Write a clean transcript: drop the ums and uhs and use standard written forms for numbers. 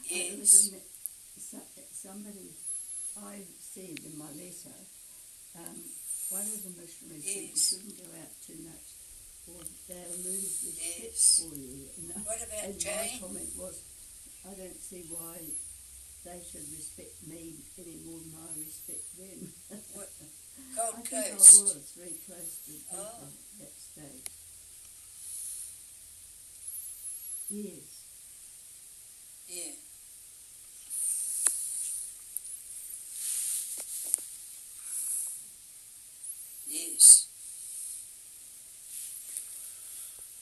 Yes. Somebody I said in my letter, one of the missionaries said you shouldn't go out too much or they'll lose respect for you. What about and Jane? my comment was, I don't see why they should respect me any more than I respect them. What? Gold I think I Coast? was very close to people at that stage. Yes.